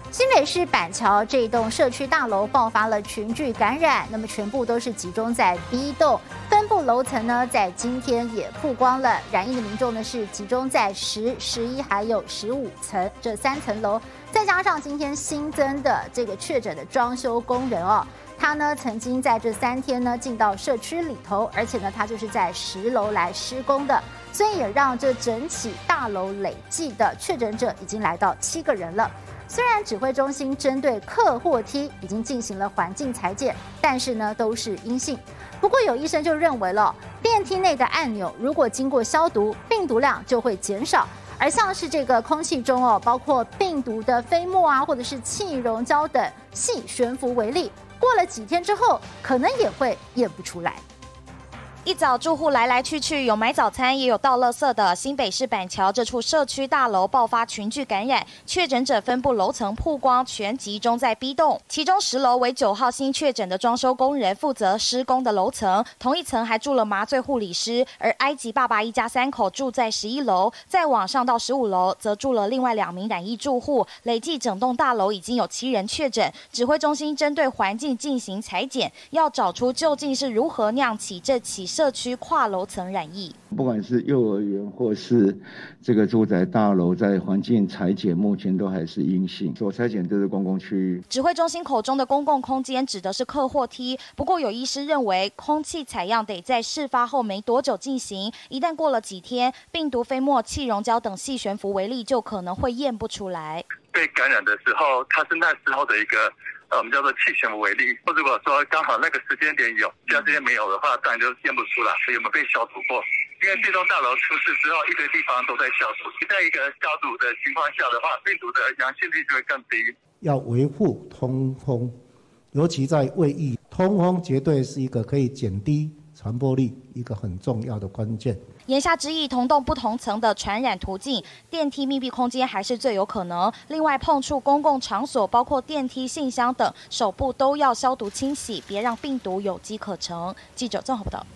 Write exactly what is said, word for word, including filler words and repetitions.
新北市板桥这一栋社区大楼爆发了群聚感染，那么全部都是集中在 B 栋，分布楼层呢，在今天也曝光了，染疫的民众呢是集中在十、十一还有十五层这三层楼，再加上今天新增的这个确诊的装修工人哦。他呢曾经在这三天呢进到社区里头，而且呢他就是在十楼来施工的，所以也让这整起大楼累计的确诊者已经来到七个人了。虽然指挥中心针对客货梯已经进行了环境裁剪，但是呢都是阴性。不过有医生就认为了，电梯内的按钮如果经过消毒，病毒量就会减少。而像是这个空气中哦，包括病毒的飞沫啊，或者是气溶胶等细悬浮微粒，过了几天之后，可能也会验不出来。 一早住户来来去去，有买早餐，也有倒垃圾的。新北市板桥这处社区大楼爆发群聚感染，确诊者分布楼层曝光，全集中在 B 栋，其中十楼为九号新确诊的装修工人负责施工的楼层，同一层还住了麻醉护理师，而埃及爸爸一家三口住在十一楼，再往上到十五楼，则住了另外两名染疫住户，累计整栋大楼已经有七人确诊。指挥中心针对环境进行裁剪，要找出究竟是如何酿起这起社区跨楼层染疫。 不管是幼儿园或是这个住宅大楼，在环境裁剪目前都还是阴性，所裁剪都是公共区域。 指挥中心口中的公共空间指的是客货梯，不过有医师认为，空气采样得在事发后没多久进行，一旦过了几天，病毒飞沫、气溶胶等细悬浮微粒就可能会验不出来。 被感染的时候，它是那时候的一个呃，我们叫做气悬浮微粒。或如果说刚好那个时间点有，其他时间没有的话，当然就验不出来有没有被消毒过。因为这栋大楼出事之后，一堆地方都在消毒，在一个消毒的情况下的话，病毒的阳性率就会更低。 要维护通风，尤其在卫浴，通风绝对是一个可以减低传播力一个很重要的关键。 言下之意，同栋不同层的传染途径，电梯密闭空间还是最有可能。另外，碰触公共场所，包括电梯、信箱等，手部都要消毒清洗，别让病毒有机可乘。记者郑豪报道。